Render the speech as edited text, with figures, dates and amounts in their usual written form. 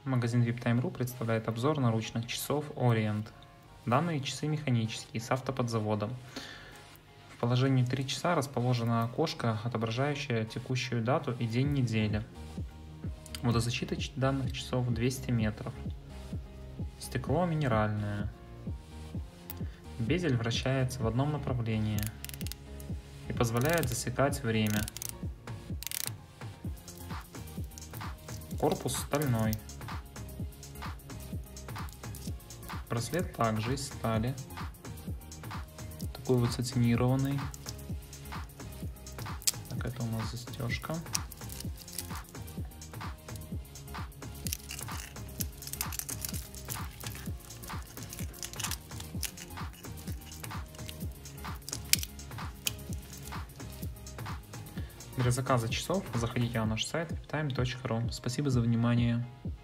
Магазин VIPtime.ru представляет обзор наручных часов Orient. Данные часы механические, с автоподзаводом. В положении 3 часа расположено окошко, отображающее текущую дату и день недели. Водозащита данных часов 200 метров. Стекло минеральное. Безель вращается в одном направлении и позволяет засекать время. Корпус стальной. Браслет также из стали. Такой вот сатинированный. Так, это у нас застежка. Для заказа часов заходите на наш сайт viptime.ru. Спасибо за внимание.